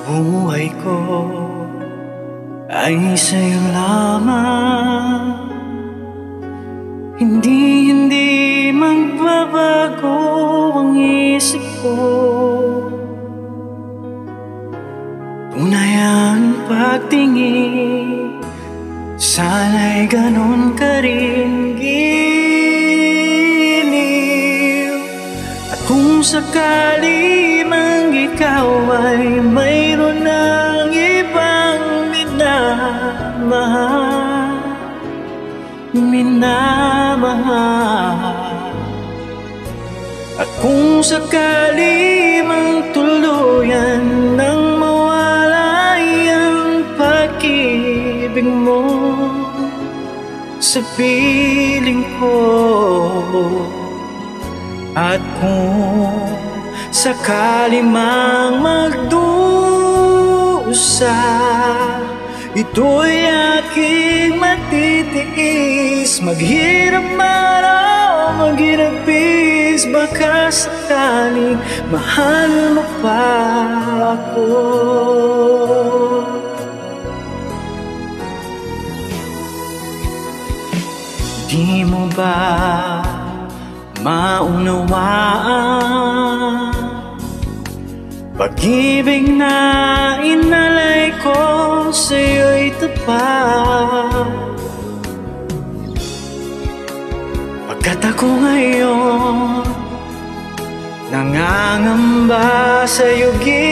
buhay ko ay sa'yo lamang. Hindi magbabago ang isip ko. Tunay ang pagtingin, sana'y ganon ka rin giliw. At kung sakali mang ikaw ay mayroon ng ibang minamahal, at kung sakali mang tuluyan nang mawalay ang pag-ibig mo sa piling ko, at kung sakali mang magdusa, ito'y aking matitiis. Maghirap man o maghirapis, baka sakaling mahal mo pa ako. Di mo ba maunawaan pag-ibig na inalay ko sa'yo'y tapat? Pagkat ako ngayon nangangamba sa'yo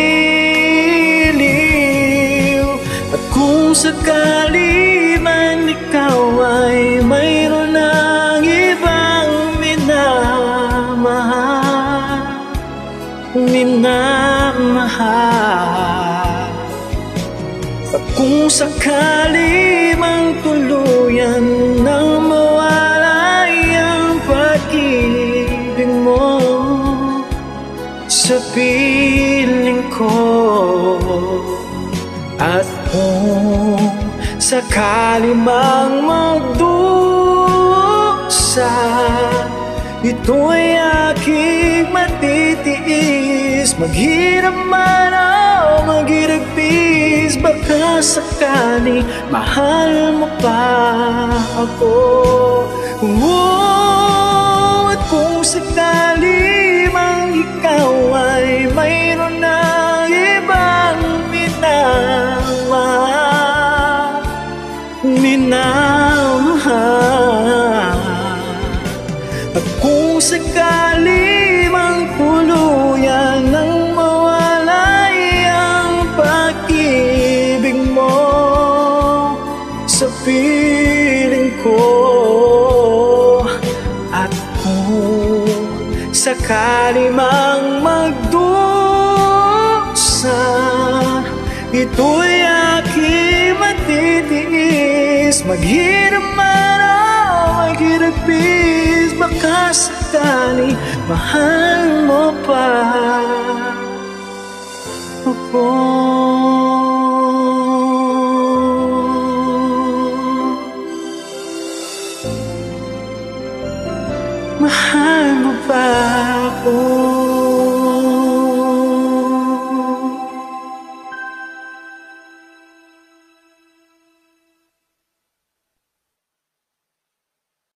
giliw, at kung sakali man ikaw ay mayroon ng ibang minamahal, at kung sakali mang tuluyan nang mawalay ang pag-ibig mo sa piling ko, at kung sakali mang magdusa, ito'y aking matitiis. Maghirap man o maghirapis, baka sakali mahal mo pa ako. At kung sakali mang ikaw ay mayroon ng ibang minamahal, at kung sakali mang tuluyan nang mawalay ang pag-ibig mo sa piling ko, at kung sakali mang magdusa, ito'y aking matitiis. Maghirap man o maghirapis, baka sakali mahal mo pa ako. Mahal mo pa ako.